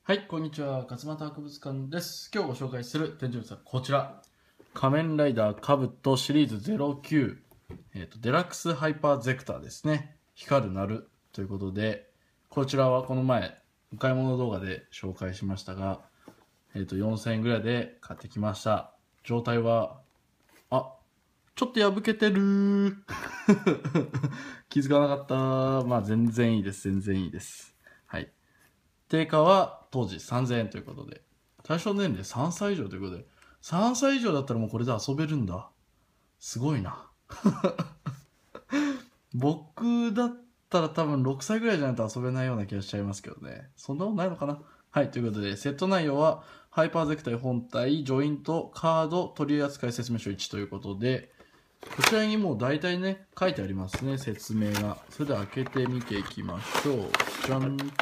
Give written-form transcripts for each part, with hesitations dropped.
はい、こんにちは。勝俣博物館です。今日ご紹介する展示物はこちら。仮面ライダーカブトシリーズ09、デラックスハイパーゼクターですね。光るなるということで、こちらはこの前、お買い物動画で紹介しましたが、4000円ぐらいで買ってきました。状態は、ちょっと破けてる気づかなかった。まあ全然いいです。全然いいです。はい。定価は当時3000円ということで、対象年齢3歳以上ということで、3歳以上だったらもうこれで遊べるんだ。すごいな。僕だったら多分6歳ぐらいじゃないと遊べないような気がしちゃいますけどね。そんなことないのかな。はい、ということで、セット内容は、ハイパーゼクタイ本体、ジョイント、カード、取扱説明書1ということで、こちらにもう大体ね、書いてありますね、説明が。それでは開けてみていきましょう。じゃんと。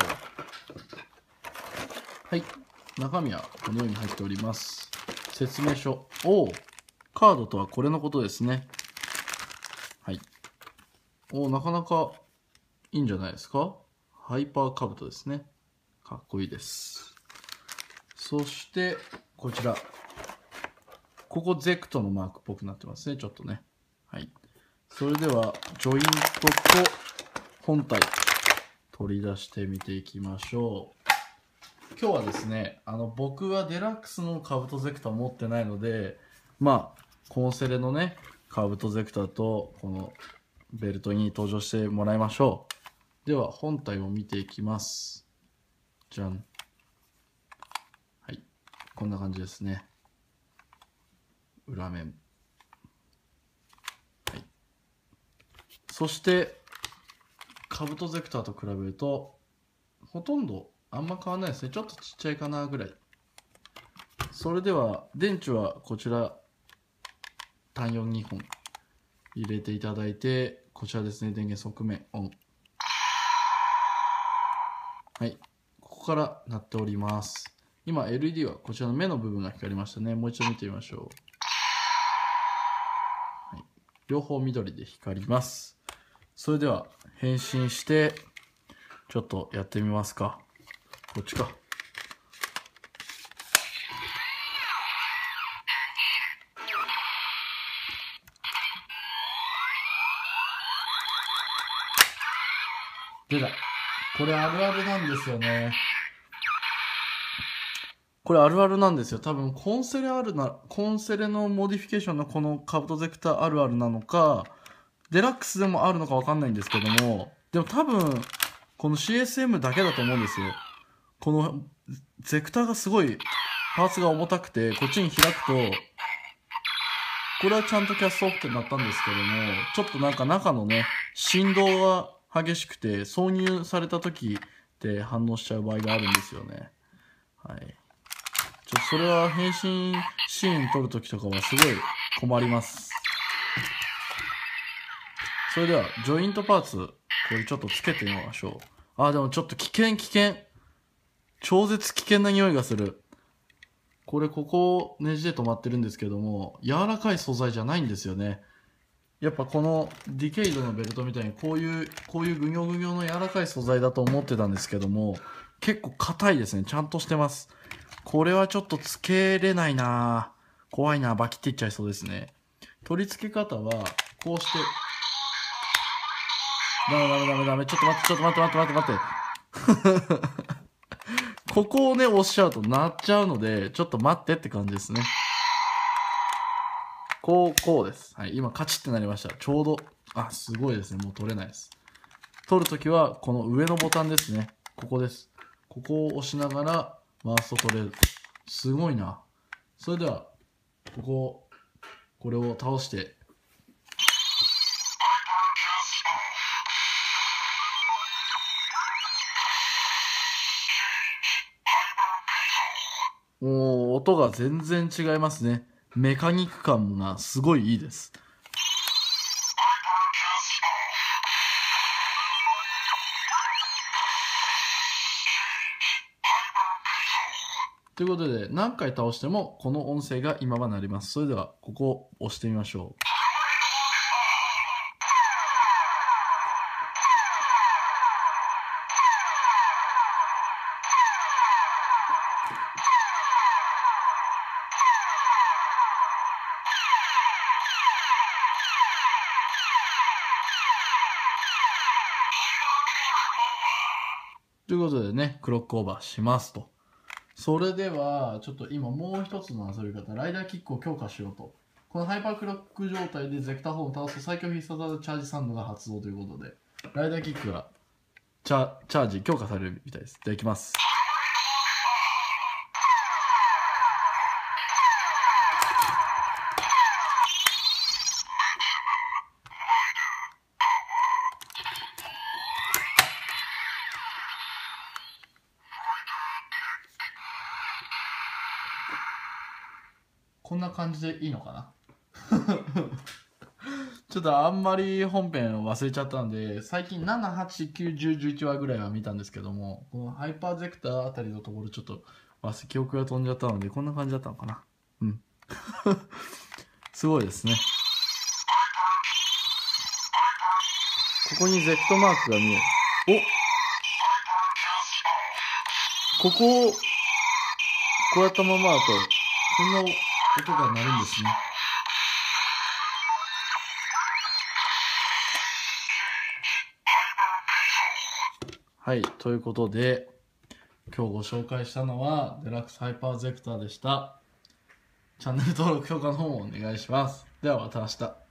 はい。中身はこのように入っております。説明書。カードとはこれのことですね。はい。なかなかいいんじゃないですか。ハイパーカブトですね。かっこいいです。そして、こちら。ここゼクトのマークっぽくなってますね。ちょっとね。はい。それでは、ジョイントと本体、取り出してみていきましょう。今日はですね、僕はデラックスのカブトゼクター持ってないので、コンセレのね、カブトゼクターとこのベルトに登場してもらいましょう。では、本体を見ていきます。じゃん。はい。こんな感じですね。裏面。はい。そして、カブトゼクターと比べると、ほとんどあんま変わらないですね。ちょっとちっちゃいかなぐらい。それでは、電池はこちら、単4 2本入れていただいて、こちらですね、電源側面オン。はい、ここから鳴っております。今 LED はこちらの目の部分が光りましたね。もう一度見てみましょう。はい、両方緑で光ります。それでは変身してちょっとやってみますか。こっちか。出た。これあるあるなんですよね。これあるあるなんですよ。多分コンセレのモディフィケーションのこのカブトゼクターあるあるなのか、デラックスでもあるのかわかんないんですけども、でも多分この CSM だけだと思うんですよ。このゼクターがすごいパーツが重たくて、こっちに開くと、これはちゃんとキャストオフってなったんですけども、ちょっとなんか中のね、振動が激しくて、挿入された時って反応しちゃう場合があるんですよね。はい。それは変身シーン撮るときとかはすごい困ります。それでは、ジョイントパーツ、これちょっとつけてみましょう。でもちょっと危険。超絶危険な匂いがする。これここネジで止まってるんですけども、柔らかい素材じゃないんですよね。やっぱこのディケイドのベルトみたいにこういうぐにょぐにょの柔らかい素材だと思ってたんですけども、結構硬いですね。ちゃんとしてます。これはちょっとつけれないな。怖いな。バキっていっちゃいそうですね。取り付け方は、こうして、ダメ。ちょっと待って。ここをね、押しちゃうと鳴っちゃうので、ちょっと待ってって感じですね。こうです。はい、今カチッってなりました。ちょうど、すごいですね。もう取れないです。取るときは、この上のボタンですね。ここです。ここを押しながら回すと取れる。すごいな。それでは、これを倒して、もう音が全然違いますね。メカニック感がすごいいいです。ということで、何回倒してもこの音声が今は鳴ります。それでは、ここを押してみましょう。 ということでね、クロックオーバーしますと。それでは、ちょっと今もう一つの遊び方、ライダーキックを強化しようと。このハイパークロック状態でゼクターホーンを倒すと最強必殺技チャージサンドが発動ということで、ライダーキックがチャージ強化されるみたいです。いただきます。こんな感じでいいのかなちょっとあんまり本編忘れちゃったんで、最近7、8、9、10、11話ぐらいは見たんですけども、このハイパーゼクターあたりのところちょっと記憶が飛んじゃったので、こんな感じだったのかな。うん。すごいですね。ここに Z マークが見える。ここを、こうやったままだと、こんな音が鳴るんですね。はい、ということで、今日ご紹介したのは、デラックスハイパーゼクターでした。チャンネル登録、評価の方もお願いします。ではまた明日。